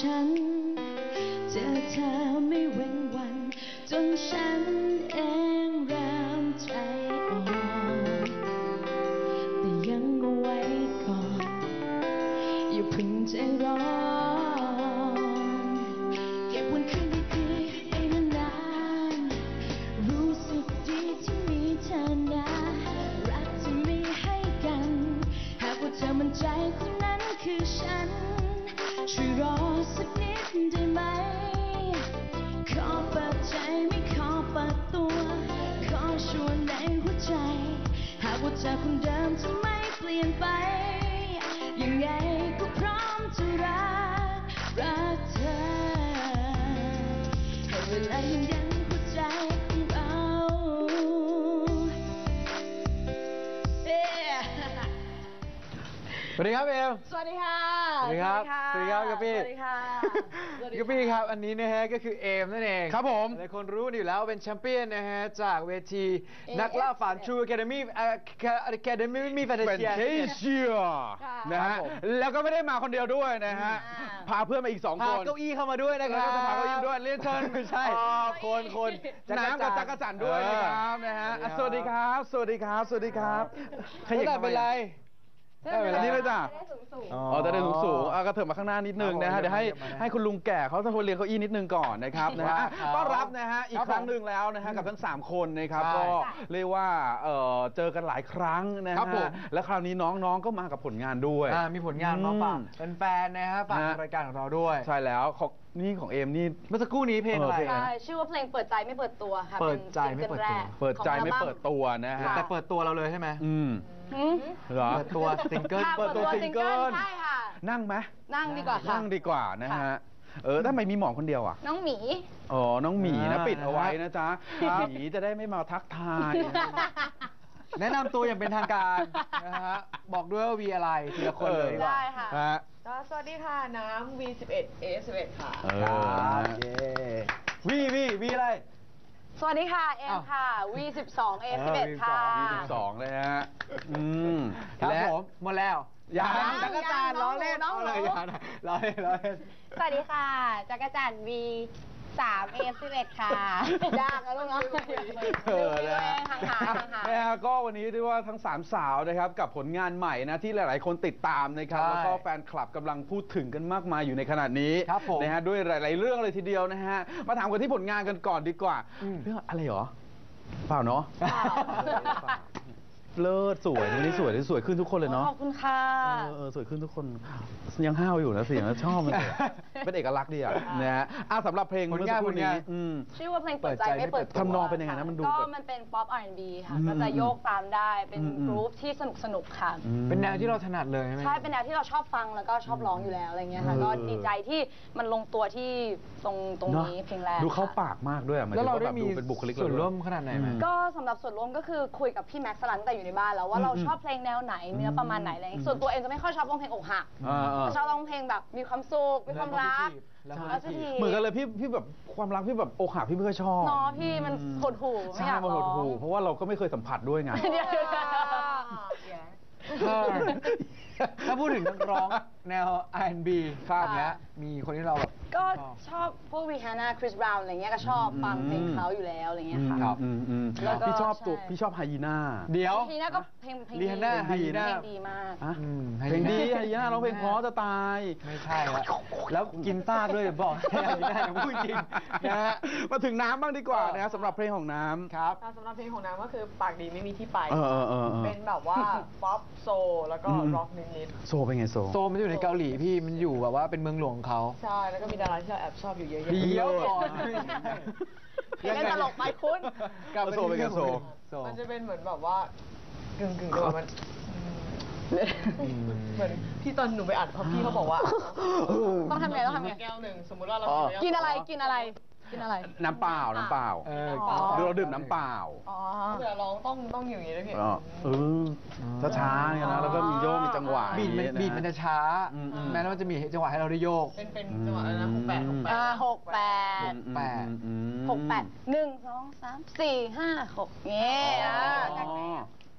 ฉันเจอเธอไม่เว้นวันจนฉันเองเริ่มใจอ่อนแต่ยังเอาไว้ก่อนอย่าเพิ่งใจร้อนเก็บวันคืนดีๆไปนานๆรู้สึกดีที่มีเธอนะรักที่มีให้กันหากว่าเธอมั่นใจคนนั้นคือฉันช่วยรอสักนิดได้ไหมขอเปิดใจไม่ขอเปิดตัวขอชวนในหัวใจหากว่าเธอคนเดิมจะไม่เปลี่ยนไปยังไงก็พร้อมจะรักเธอให้เวลายังหัวใจของเราสวัสดีครับเอมสวัสดีค่ะสวัสดีครับสวัสดีครับกะปี้สวัสดีค่ะกะปี้ครับอันนี้นะฮะก็คือเอมนั่นเองครับผมหลายคนรู้อยู่แล้วเป็นแชมเปี้ยนนะฮะจากเวทีนักล่าฝัน True Academy Academy แฟนเป็นเซียเทเชียนะฮะแล้วก็ไม่ได้มาคนเดียวด้วยนะฮะพาเพื่อนมาอีก2 พาคนเก้าอี้เข้ามาด้วยนะคแล้รัวบก็จะพาเขายิ้มด้วยเรียนเชิญไม่ใช่ คนน้ำกับจักรจันทร์ด้วยนะครับนะฮะสวัสดีครับสวัสดีครับสวัสดีครับขยับเป็นไรอันนี้เลยจ้ะอ๋อจะได้สูงก็เถิบมาข้างหน้านิดนึงนะฮะเดี๋ยวให้คุณลุงแก่เขาจะคนเรียนเก้าอี้นิดนึงก่อนนะครับนะฮะต้อนรับนะฮะอีกครั้งหนึ่งแล้วนะฮะกับทั้ง3 คนนะครับก็เรียกว่าเจอกันหลายครั้งนะฮะและคราวนี้น้องๆก็มากับผลงานด้วยมีผลงานมาฝากแฟนๆนะฮะฝากรายการของเราด้วยใช่แล้วนี่ของเอมนี่เมื่อสักครู่นี้เพลงอะไรใช่ชื่อว่าเพลงเปิดใจไม่เปิดตัวค่ะเปิดใจไม่เปิดตัวเปิดใจไม่เปิดตัวนะฮะแต่เปิดตัวเราเลยใช่ไหมเหรอเปิดตัวซิงเกิลเปิดตัวซิงเกิลใช่ค่ะนั่งไหมนั่งดีกว่าค่ะนั่งดีกว่านะฮะทำไมมีหมอคนเดียวอ่ะน้องหมีอ๋อน้องหมีนะปิดเอาไว้นะจ๊ะหมีจะได้ไม่มาทักทายแนะนำตัวอย่างเป็นทางการนะฮะบอกด้วยว่าวีอะไรทีละคนเลยดีกว่าได้ค่ะก็สวัสดีค่ะ น้ำ V11 A11 ค่ะวีอะไรสวัสดีค่ะเอ็มค่ะ V12 A11 ค่ะ 22เลยฮะครับผมหมดแล้วยังจักรจันทร์ล้อเล่นน้องหนูเลยล้อเล่นสวัสดีค่ะจักรจันทร์ V3 A11 ค่ะยากนะลูกเนาะ ห่างๆนะฮะก็วันนี้ด้วยว่าทั้ง3 สาวนะครับกับผลงานใหม่นะที่หลายๆคนติดตามนะครับแล้วก็แฟนคลับกำลังพูดถึงกันมากมายอยู่ในขณะนี้นะฮะด้วยหลายๆเรื่องเลยทีเดียวนะฮะมาถามกันที่ผลงานกันก่อนดีกว่าเรื่องอะไรหรอเปล่าเนาะเลิศสวยวันนี้สวยขึ้นทุกคนเลยเนาะขอบคุณค่ะสวยขึ้นทุกคนยังห้าวอยู่นะเสียงชอบมันเลยเป็นเอกลักษณ์ดีอ่ะนะฮะสำหรับเพลงเมื่อสักครู่นี้ชื่อว่าเพลงเปิดใจไม่เปิดตัวทำนองเป็นยังไงนะมันดูก็มันเป็นป๊อป R&B ค่ะก็จะโยกตามได้เป็นกรุ๊ปที่สนุกค่ะเป็นแนวที่เราถนัดเลยใช่ไหมใช่เป็นแนวที่เราชอบฟังแล้วก็ชอบร้องอยู่แล้วอะไรเงี้ยค่ะก็ดีใจที่มันลงตัวที่ตรงนี้เพลงแรกดูเข้าปากมากด้วยแล้วเราได้มีเป็นบุคลิกส่วนร่วมขนาดไหนไหมก็สำหรับส่วนร่วมก็คือคุยกับพี่แม็กซ์สลันตั้งแต่อยู่ในบ้านแล้วว่าเราชอบเพลงแนวไหนเนื้อประมาณไหนอะไรส่วนตัวเองจะไม่ค่อยชอบร้องเพลงอกหักชอบร้องเพลงแบบมีความสุขมีความรักเหมือนกันเลยพี่แบบความรักพี่แบบอกหักพี่ไม่ค่อยชอบเนาะพี่มันหดหู่ไม่อยากร้องเพราะว่าเราก็ไม่เคยสัมผัสด้วยไงถ้าพูดถึงนักร้องแนว R&B ครับเนี้ยมีคนที่เราแบบก็ชอบพวก Rihanna Chris Brown อะไรเงี้ยก็ชอบฟังเพลงเขาอยู่แล้วอะไรเงี้ยค่ะแล้วพี่ชอบไฮยีน่าเดี๋ยวไฮยีน่าก็เพลงดีไฮยีน่าเพลงดีมากเพลงดีไฮยีน่าร้องเพลงเพราะจะตายไม่ใช่แล้วกินซากด้วยบอกไฮยีน่าพูดจริงนะฮะมาถึงน้ำบ้างดีกว่านะสำหรับเพลงของน้ำครับสำหรับเพลงของน้ำก็คือปากดีไม่มีที่ไปเป็นแบบว่าป๊อปโซแล้วก็ร็อกนิดโซเป็นไงโซมันอยู่ในเกาหลีพี่มันอยู่แบบว่าเป็นเมืองหลวงของเขาใช่แล้วก็มีดาราที่เราแอบชอบอยู่เยอะๆเดี๋ยวก่อนยังตลกไปคุณกับโซเป็นไงโซมันจะเป็นเหมือนแบบว่ากึ่งมันเหมือนที่ตอนหนูไปอัดพี่เขาบอกว่าต้องทำไงแก้วหนึ่งสมมติว่าเรากินอะไรน้ำเปล่าเราดื่มน้ำเปล่าเวลาร้องต้องอยู่อย่างนี้ด้วยพี่ช้าๆเนี่ยนะแล้วก็มีโยกมีจังหวะบีดมันจะช้าแม้ว่าจะมีจังหวะให้เราได้โยกเป็นจังหวะอะไรนะ68 1 2 3 4 5 6เงี้ย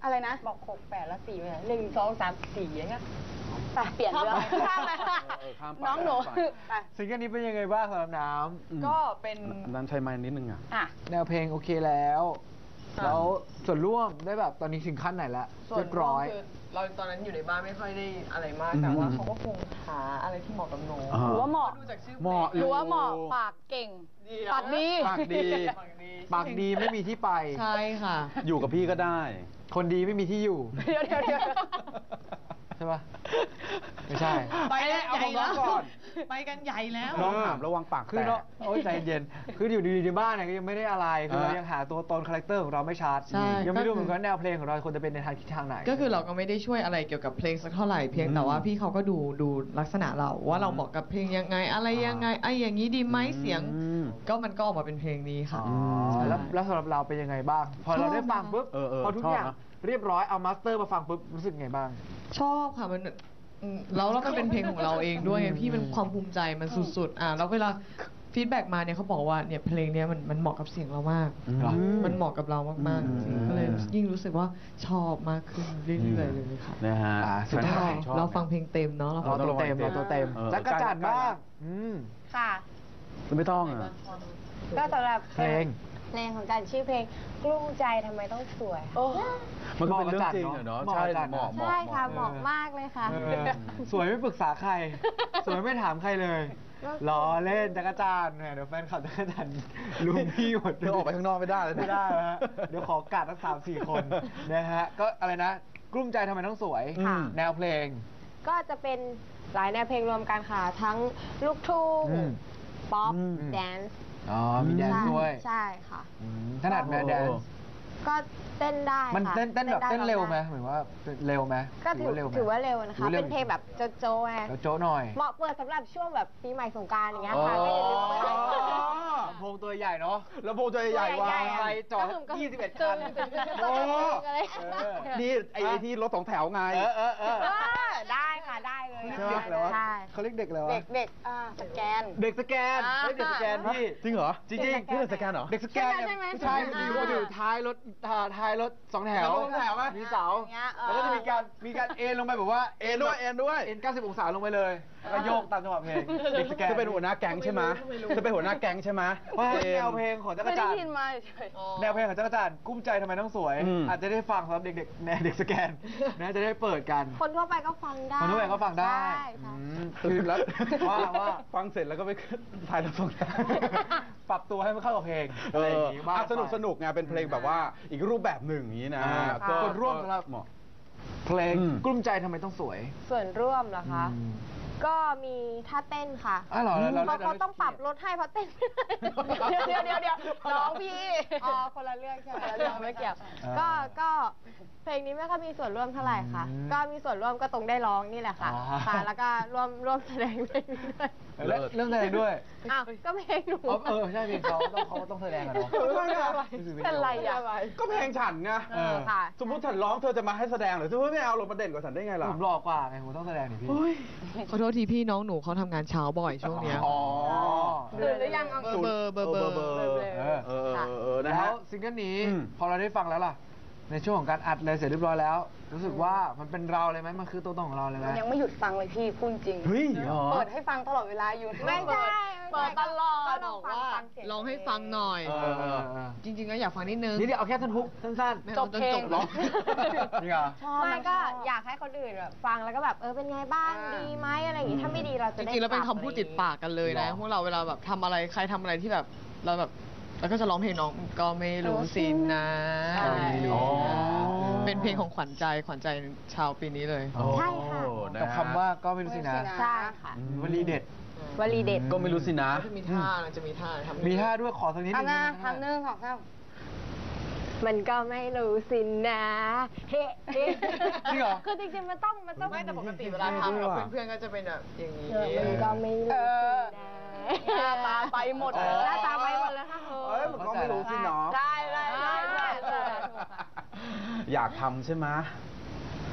อะไรนะบอก6 8แล้ว4ไปไหน1 2 3 4อย่างเงี้ยไปเปลี่ยนเรื่องข้ามเลยข้ามไปน้องหนูข้ามไปไปซิงเกิลนี้เป็นยังไงบ้างสำหรับน้ก็เป็นนั้นใช้ไม้นิดนึงอ่ะอ่ะำแนวเพลงโอเคแล้ว แล้วส่วนร่วมได้แบบตอนนี้ถึงขั้นไหนละส่วเรีนยบร้อยคือเราตอนนั้นอยู่ในบ้านไม่ค่อยได้อะไรมากอืมแต่ว่าเขาก็คงหาอะไรที่เหมาะกับหนูอ่าหรือว่าเหมาะดูจากชื่อเหมาะเพหลรืงอว่าเหมาะปากเก่ง ปากดีปากดีปากดีปากดีไม่มีที่ไปใช่ค่ะอยู่กับพี่ก็ได้คนดีไม่มีที่อยู่เดี๋ยวใช่ปะไม่ใช่ไปแล้วเอาของน้องก่อนไปกันใหญ่แล้วน้องถามระวังปากคือแตเนาะกโอ้ยใจเย็น คืออยู่ดีๆในบ้านเนี่ยก็ยังไม่ได้อะไร คือเรายังหาตัวตนคาแรคเตอร์ของเราไม่ชัดใช่ยังไม่รู้ก็คือเหมือนกันแนวเพลงของเราควรจะเป็นในทางทิศทางไหนก็คือเราก็ไม่ได้ช่วยอะไรเกี่ยวกับเพลงสักเท่าไหร่เพียงแต่ว่าพี่เขาก็ดูลักษณะเราว่าเราเหมาะกับเพลงยังไงอะไรยังไงไอ้อย่างนี้ดีไหมเสียง ก็มันก็ออกมาเป็นเพลงนี้ค่ะอ๋อแล้วสำหรับเราเป็นยังไงบ้าง พอเราได้ฟังปุ๊บ พอทุกอย่างชอบนะเรียบร้อยเอามาสเตอร์มาฟังปุ๊บรู้สึกไงบ้างชอบค่ะมันแล้วมันเป็นเพลงของเราเองด้วยไงพี่มันความภูมิใจมันสุดๆแล้วเวลาฟีดแบ็กมาเนี่ยเขาบอกว่าเนี่ยเพลงเนี้ยมันเหมาะกับเสียงเรามากเหรอมันเหมาะกับเรามากๆจริงๆก็เลยยิ่งรู้สึกว่าชอบมากขึ้นเรื่อยๆเลยค่ะนะฮะสุดท้ายเราฟังเพลงเต็มเนาะเรารฟัอง ตัวเต็มรอตัวเต็ม จักรจันทร์บ้างค่ะไม่ต้องอ่ะก็สำหรับเพลงเพลงของการชื่อเพลงกลุ้มใจทำไมต้องสวยมันก็เป็นเรื่องจริงอะเนาะเหมาะใช่กับจันทร์เหมาะเนอะเหมาะใช่ค่ะเหเหมาะมาะมากเลยค่ะสวยไม่ปรึกษาใคร สวยไม่ถามใครเลยล้อเล่นจักรจันทร์เนี่ยเดี๋ยวแฟนคลับจักรจันทร์ลุมพี่หมดเดี๋ยวออกไปข้างนอกไม่ได้เลยไม่ได้นะฮะเดี๋ยวขอกัดทั้ง3-4 คนนะฮะ ก็อะไรนะ กลุ้มใจทำไมต้องสวยค่ะแนวเพลงก็จะเป็นหลายแนวเพลงรวมกันค่ะ ทั้งลูกทุ่งอืมป๊อปอืมแดนซ์อ๋อ มีแดนซ์ด้วยใช่ค่ะถนัดไหมแดนซ์ก็เต้นได้มันค่ะเต้นแบบได้เต้นเร็วไหมได้เหมือนว่าเร็วไหมก็ถือเร็วไหมถือว่าเร็วนะคะถือว่าเร็วเป็นเพลงแบบโจ๊ะๆไงแล้วโจ้หน่อยเหมาะเปิดสำหรับช่วงแบบปีใหม่สงกรานต์อย่างเงี้ยอ๋อค่ะก็อย่าลืมเปิดลำโพงตัวใหญ่เนาะแล้วโพงตัวใหญ่ๆวางไปจอด21 คันโอ้อะไรนี่ไอ้ที่รถ2 แถวไงได้ค่ะได้เลยใช่ไหมแล้ววะใช่เขาเรียกเด็กแล้วเด็กสแกนเด็กสแกนอ่าเฮ้ยเด็กสแกนพี่จริงเหรอจริงๆนี่เป็นสแกนเหรอเด็กสแกนเนี่ยใช่ไหมผู้ชายมันอยู่ท้ายรถ2 แถวสองแถวไหมมีเสาอย่างเงี้ยแล้วก็จะมีการเอ็นลงไปแบบว่าเอ็นด้วยเอ็น90 องศาลงไปเลยแล้วก็โยกตามจังหวะเพลงเด็กสแกนจะเป็นหัวหน้าแก๊งใช่ไหมจะเป็นหัวหน้าแก๊งใช่ไหมว่าแนวเพลงของจักไม่รได้จันทยินร์มาเฉยแนวเพลงของจักรจันทร์กุ้มใจทำไมต้องสวยอืมอาจจะได้ฟังสำหรับเด็กๆแนวเด็กสแกนนะจะได้เปิดกันคนทั่วไปก็ฟังได้คนทั่วไปก็ฟังได้ใช่ค่ะคือแล้วว่าฟังเสร็จแล้วก็ไปถ่ายรถส่งปรับตัวให้มันเข้ากับเพลงอะไรอย่างนี้บ้างสนุกไงเป็นเพลงแบบว่าอีกรูปแบบหนึ่งอย่างนี้นะก็ค่ะคนร่วมสำหรับเหมาะเพลงอืมกลุ้มใจทำไมต้องสวยส่วนร่วมเหรอคะ ก็มีท่าเต้นค่ะอ๋อเหรอแล้วเขาต้องปรับลดให้เพราะเต้นไม่ได้เดี๋ยวน้องพี่อ๋อคนละเรื่องใช่ไหมเรื่องไม่เกี่ยวก็เพลงนี้ไม่ค่อยมีส่วนร่วมเท่าไหร่ค่ะ ก็มีส่วนร่วมก็ตรงได้ร้องนี่แหละค่ะค่ะ แล้วก็ร่วมแสดงเพลงนี้ด้วยและเรื่องแสดงด้วยอ้าวก็เพลงหนูใช่เพลงเขาต้องแสดงกันเนาะเป็นไรอ่ะก็เพลงฉันไงค่ะสมมติฉันร้องเธอจะมาให้แสดงหรือเธอไม่เอาลงมาเด่นกว่าฉันได้ไงล่ะผมหล่อกว่าไงผมต้องแสดงดิพี่ขอโทษทีพี่น้องหนูเขาทำงานเช้าบ่อยช่วงเนี้ยอ๋อตื่นหรือยังเอาเบอร์นะแล้ฮะวซิงเกิลนี้อืมพอเราได้ฟังแล้วล่ะ ในช่วงของการอัดเลยเสร็จเรียบร้อยแล้ว รู้สึกว่ามันเป็นเราเลยไหมมันคือตัวตนของเราเลยไหมยังไม่หยุดฟังเลยพี่พูดจริงเฮ้ยเหรอเปิดให้ฟังตลอดเวลาอยู่ไม่ใช่เปิดตลอดก็ลองฟังเสียงลองให้ฟังหน่อยเออจริงๆก็อยากฟังนิดนึงนี่เดี๋ยวเอาแค่ท่อนฮุกสั้นๆไม่จเอาบจนเพลจงบหรอกจริงเหรอไม่ก็อยากให้คนอื่นแบบฟังแล้วก็แบบเป็นไงบ้างดีไหมอะไรอย่างงี้ถ้าไม่ดีเราจจะได้ริงๆแล้วเป็นปรับคำพูดติดปากกันเลยนะหรอพวกเราเวลาแบบทำอะไรใครทำอะไรที่แบบเราแบบแล้วก็จะร้องเพลงน้องก็ไม่รู้สินะใช่อ๋อเป็นเพลงของขวัญใจชาวปีนี้เลยใช่ค่ะกับคำว่าก็ไม่รู้สินะใช่ค่ะวลีเด็ดวลีเด็ดก็ไม่รู้สินะจะมีท่าทำมีท่าด้วยขอสักนิดนึงทำนะได้ไหมทำหนึ่งสองสามมันก็ไม่รู้สินะเฮ้จริงเหรอคือจริงๆมันต้องไม่แต่ปกติเวลาทำกับเพื่อนๆก็จะเป็นแบบอย่างนี้มันก็ไม่รู้สินะหน้าตาไปหมดหน้าตาไปหมดเลยค่ะเอ้ยมันก็ไม่รู้สิเนาะได้ใช่ได้ใช่ได้ใช่อยากทำใช่ไหม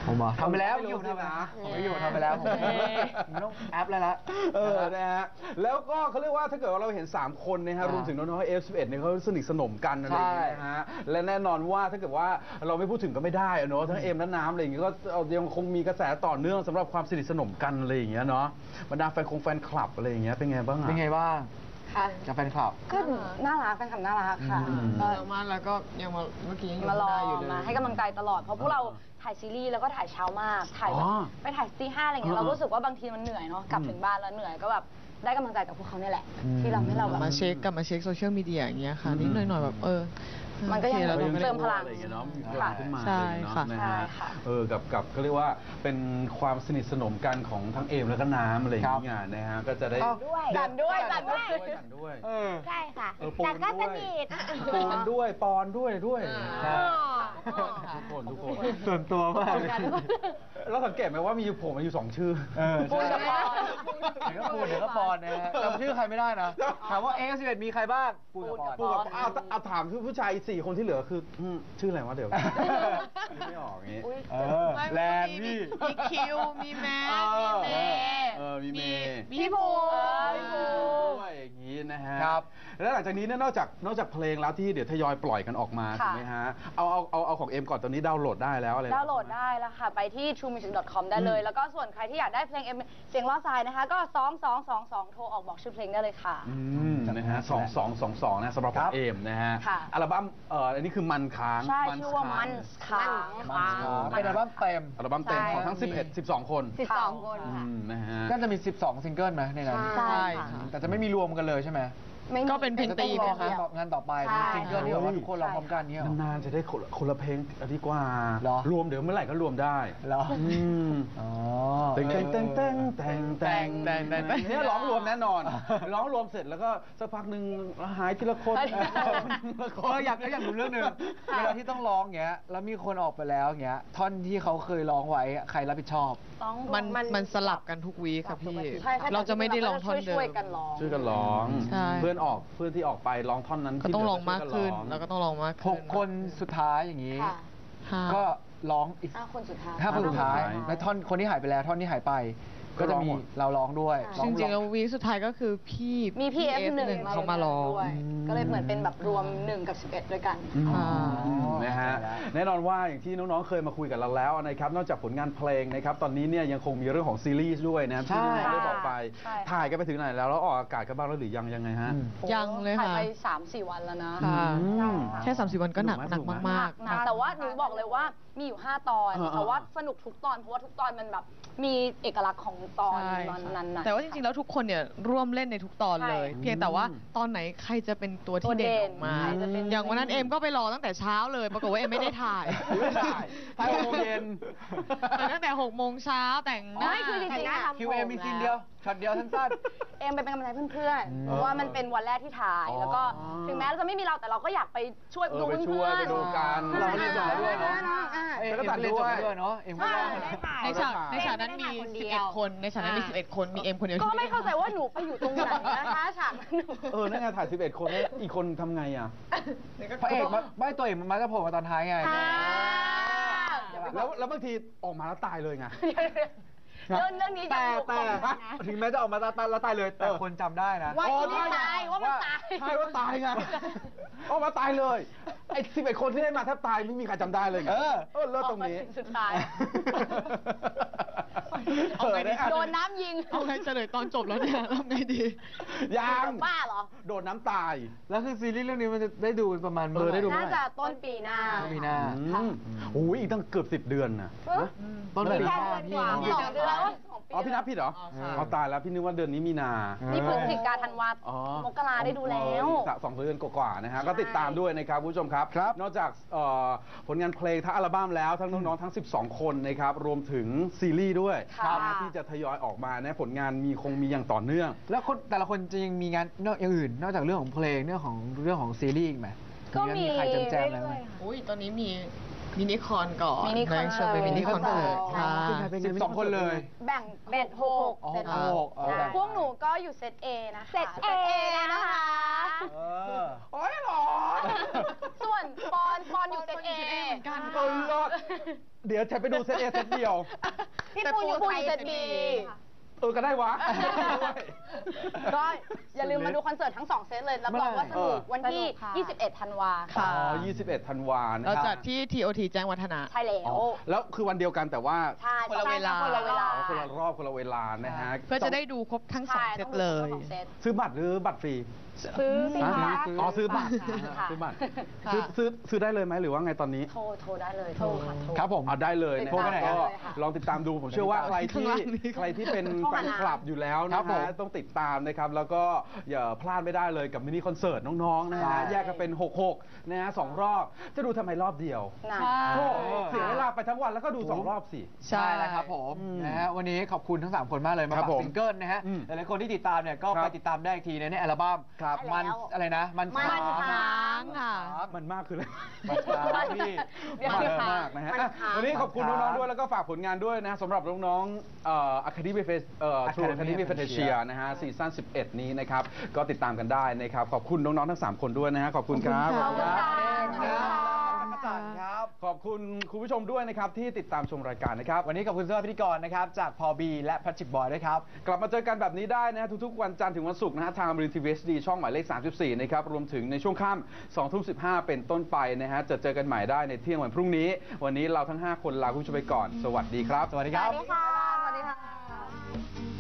ผมทำไปแล้วอยู่ทำนะผมไม่อยู่ทำไปแล้วผมต้องแอปแล้วละนะฮะแล้วก็เขาเรียกว่าถ้าเกิดว่าเราเห็น3คนนะฮะรวมถึงน้องๆ F11 เนี่ยเขาสนิทสนมกันอะไรอย่างเงี้ยนะฮะและแน่นอนว่าถ้าเกิดว่าเราไม่พูดถึงก็ไม่ได้เนาะทั้งเอ็มและน้ำอะไรอย่างเงี้ยก็ยังคงมีกระแสต่อเนื่องสำหรับความสนิทสนมกันอะไรอย่างเงี้ยเนาะบรรดาแฟนคลับอะไรอย่างเงี้ยเป็นไงบ้างอะเป็นไงบ้างค่ะกับแฟนคลับก็น่ารักแฟนคลับน่ารักค่ะเยอะมากแล้วก็ยังมาเมื่อกี้ยังอยู่มารอได้อยู่เลยมาให้กำลังใจตลอดเพราะพวกเราถ่ายซีรีส์แล้วก็ถ่ายเช้ามากถ่ายแบบไปถ่ายตี 5อะไรเงี้ยเรารู้สึกว่าบางทีมันเหนื่อยเนาะกลับถึงบ้านแล้วเหนื่อยก็แบบได้กำลังใจจากพวกเขาเนี่ยแหละที่เราให้เราแบบมาเช็คโซเชียลมีเดียอย่างเงี้ยค่ะนิดหน่อยๆแบบมันก็ยังโอคแล้วเติมพลังอะไรอย่างเงี้ยเนาะมีพค่ะลังขึ้นมาใช่อะไรอย่างเงี้ยค่ะเนาะนะฮะใช่ค่ะกับก็เรียกว่าเป็นความสนิทสนมกันของทั้งเอมและก็น้ำอะไรอย่างเงี้ยนะฮะก็จะได้จัดด้วยกันด้วยใช่ค่ะปูนแต่ก็สด้วยนิทปูนด้วยปอนด้วย ทุกคนส่วนตัวมากเลยเราสังเกตไหมว่ามีอยู่ผมมาอยู่2ชื่อปูนกับปอนเดี๋ยวก็ปูนเดี๋ยวก็ปอนนะฮะจำชื่อใครไม่ได้นะถามว่า F11 มีใครบ้างปูนกับปอนปูกับเอาถามผู้ชาย4 คนที่เหลือคือชื่ออะไรวะเดี๋ยวไม่ออกอย่างงี้แลนด์พี่มีคิว มีแมทมีเมย์มีเมย์มีพี่ภูด้วยอย่างนี้นะฮะครับแล้วหลังจากนี้เนี่ยนอกจากเพลงแล้วที่เดี๋ยวทยอยปล่อยกันออกมาถูกไหมฮะเอาของเอ็มก่อนตอนนี้ดาวน์โหลดได้แล้วอะไรดาวน์โหลดได้แล้วค่ะ ไปที่ truemusic.com ได้เลย แล้วก็ส่วนใครที่อยากได้เพลงเอ็มเสียงล้อทรายนะคะ ก็ 2222 โทรออกบอกชื่อเพลงได้เลยค่ะนะฮะ2222นะสำหรับของเอ็มนะฮะค่ะอัลบั้มอันนี้คือมันค้างใช่ชื่อว่ามันค้างเป็นอัลบั้มเต็มอัลบั้มเต็มของทั้ง12 คน 12 คนค่ะนะฮะก็จะมี 12 ซิงเกิลไหมในนั้นใช่แต่จะไม่มีรวมกันเลยใช่ไหมก็เป็นเพลงตีรไหมอคะงานต่อไปใช่ซิงเกิลที่แบบว่าทุกคนร้องพร้อมกันเนี้ยนานๆจะได้คนละเพลงดีกว่าเหรอรวมเดี๋ยวเมื่อไหร่ก็รวมได้เหรอ อ๋อเต็งเนี่ยร้องรวมแน่นอน ร้องรวมเสร็จแล้วก็สักพักหนึ่งหายทีละคนอยากรู้เรื่องหนึ่งเวลาที่ต้องร้องเงี้ยแล้วมีคนออกไปแล้วเงี้ยท่อนที่เขาเคยร้องไว้ใครรับผิดชอบมันสลับกันทุกวีคค่ะพี่ใช่ๆเราจะไม่ได้ร้องท่อนเดิมช่วยกันร้องช่วยกันร้องใช่เพื่อนที่ออกไปร้องท่อนนั้นก็ต้องร้องมากขึ้นที่เหลืแล้วก็ต้องร้องมากขึ้น 6 คนสุดท้ายอย่างนี้ค่ะค่ะก็ร้องอีกคนสุดท้าย 5 คนสุดท้าย และท่อนคนที่หายไปแล้วท่อนที่หายไป ก็จะมีเราร้องด้วยใช่จริงๆแล้ววีคสุดท้ายก็คือพี่มีพี่ F1 เขามาร้องด้วยก็เลยเหมือนเป็นแบบรวม1กับ11ด้วยกันค่ะนะฮะแน่นอนว่าอย่างที่น้องๆเคยมาคุยกับเราแล้วนะครับนอกจากผลงานเพลงนะครับตอนนี้เนี่ยยังคงมีเรื่องของซีรีส์ด้วยนะครับที่ได้บอกไปใช่ถ่ายกันไปถึงไหนแล้วออกอากาศกันบ้างแล้วหรือยังไงฮะยังเลยถ่ายค่ะไป 3-4 วันแล้วนะค่ะอืมแค่30 วันก็หนักสนุกไหมมากนะแต่ว่าหนูบอกเลยว่ามีอยู่ 5 ตอนอ่าๆแต่ว่าสนุกทุกตอนเพราะว่าทุกตอนมันแบบมีเอกลักษณ์ของตอนใช่นั้นๆแต่ว่าจริงๆแล้วทุกคนเนี่ยร่วมเล่นในทุกตอนเลยใช่เพียงแต่ว่าตอนไหนใครจะเป็นตัวที่เด่นออกมาใครจะเป็นอย่างวันนั้นเอมก็ไปรอตั้งแต่เช้าเลย ปรากฏว่าเอมไม่ได้ถ่ายถ่าย6 โมงเย็นแต่ตั้งแต่6 โมงเช้าแต่งหน้าไม่คือจริงๆอะ QA มีซีนเดียวช็อตเดียวสั้นเอ็มไปเป็นกำลังใจเพื่อนๆ เพราะว่ามันเป็นวันแรกที่ถ่ายอ๋อแล้วก็ถึงแม้เราจะไม่มีเราแต่เราก็อยากไปช่วยดูไปช่เพื่วยอนไปดูกันเราก็เรียนจบด้วยเนาะๆเอ็มก็เรียนจบด้วยเนาะเอ็มก็ร้องในฉากนั้นมี 11 คน ในฉากนั้นมี 11 คนมีเอมคนเดียวก็ที่ไม่เข้าใจว่าหนูไปอยู่ตรงไหนนะคะฉากนั้นหนูนั่นไงถ่าย11 คนแล้วอีกคนทำไงอ่ะพระเอกไม่ตัวเอกมันมักจะโผล่มาตอนท้ายไงแล้วบางทีออกมาแล้วตายเลยไงเรื่องนี้ยังอยู่แต่ถึงแม้จะออกมาแล้วตายเลย แต่คนจำได้นะว่ามันตายว่ามันตายใช่ว่าตายไงออกมาตายเลย ไอ้11 คนที่ได้มาถ้าตายไม่มีใครจำได้เลยไงเลิศตรงนี้ออกมาถึสุดท้าย โดนน้ำยิงเอาไงเฉลยตอนจบแล้วเนี่ยทำไงดียังบ้าเหรอโดนน้ำตายแล้วคือซีรีส์เรื่องนี้มันจะได้ดูประมาณเมื่อไหร่ได้ดูน่าจะต้นปีหน้ามีหน้าโอ้ยอีกตั้งเกือบ10 เดือนน่ะต้นปีหน้าแค่เดือนกว่า2 เดือนแล้วอ๋อพี่นับผิดเหรอ เอาตายแล้วพี่นึกว่าเดือนนี้มีนานี่พฤศจิกาธันวาอ๋อมกราได้ดูแล้ว 2 เดือนกว่าๆนะฮะก็ติดตามด้วยนะครับคุณผู้ชมครับ นอกจากผลงานเพลงทั้งอัลบั้มแล้วทั้งน้องๆทั้ง12 คนนะครับรวมถึงซีรีส์ด้วยค่ะที่จะทยอยออกมานะผลงานมีอย่างต่อเนื่องแล้วคนแต่ละคนจะยังมีงานอย่างอื่น นอกจากเรื่องของเพลงเรื่องของซีรีส์อีกไหมก็มีใครแจมๆอะไรไหมอุ้ยตอนนี้มีมินิคอนก่อนมินิคอนแบงค์ชวนไปมินิคอนเสิร์ตค่ะ 12 คนเลยแบ่งเป็น6 อ๋อเซต 6 พวกหนูก็อยู่เซต A นะคะ เซต A นะคะโอ้ยหรอส่วนปอนอยู่เซต A เหมือนกันเออเลิศเดี๋ยวจะไปดูเซตเอเซตเดียวพี่ปูอยู่ไทยเซตบีก็ได้วะก็อย่าลืมมาดูคอนเสิร์ตทั้ง2เซตเลยรับรองว่าสนุกวันที่ 21 ธันวาค่ะ 21 ธันวานะเราคจัรัดที่ TOT แจ้งวัฒนะใช่แล้วแล้วคือวันเดียวกันแต่ว่าใช่คนละเวลาคนละเวลาคนละรอบคนละเวลานะฮะเพื่อจะได้ดูครบทั้งสองใช่เซต้ตองดูเลยทั้งสองเซตซื้อบัตรหรือบัตรฟรีซื้อสิคะอ๋อซื้อบัตรค่ะซื้อบัตรค่ะซื้อได้เลยไหมหรือว่าไงตอนนี้โทรได้เลยโทรค่ะโทรครับผมเอาได้เลยนะโทรไปไหนก็เลยค่ะลองติดตามดูผมเชื่อว่าใครข้างที่ล่างนี้ใครที่เป็นโทรแฟหานคลับอยู่แล้วครันะบผมฮะต้องติดตามนะครับแล้วก็อย่าพลาดไม่ได้เลยกับมินิคอนเสิร์ตน้องๆนะใช่ฮะแยกกันเป็น6นะฮะ2รอบจะดูทำไมรอบเดียวนะโอ้เสียเวลาไปทั้งวันแล้วก็ดู2รอบสิใช่ใช่แล้วครับผมนะฮะวันนี้ขอบคุณทั้ง 3 คนมากเลยมาครับฝากผมซิงเกิลนะฮะอืมหลายๆคนที่ติดตามเนี่ยก็ครับไปติดตามได้อีกทีในอัลบั้มครับมันอะไรนะ มันมันค้างค่ะมันมากคืออะไรมันค้างพี่เดี๋ยวมันค่ะมากนะฮะมันอ่ะค้างวันนี้ขอบคุณน้องๆด้วยแล้วก็ฝากผลงานด้วยนะสำหรับน้องๆAcademy Face Academy Fantasia นะฮะซีซั่น11 นี้นะครับก็ติดตามกันได้นะครับขอบคุณน้องๆทั้ง3คนด้วยนะฮะขอบคุณครับขอบคุณค่ะครับขอบคุณคุณผู้ชมด้วยนะครับที่ติดตามชมรายการนะครับวันนี้ขอบคุณสำหรับพิธีกรนะครับจากพอบีและแพทริกบอยด้วยครับกลับมาเจอกันแบบนี้ได้นะฮะทุกๆวันจันทร์ถึงวันศุกร์นะฮะทางบริษัท HD ช่องหมายเลข 34 นะครับรวมถึงในช่วงค่ำ2 ทุ่ม 15 เป็นต้นไปนะฮะจะเจอกันใหม่ได้ในเที่ยงวันพรุ่งนี้ วันนี้เราทั้ง 5 คนลาคุณผู้ชมไปก่อน สวัสดีครับสวัสดีครับสวัสดีค่ะ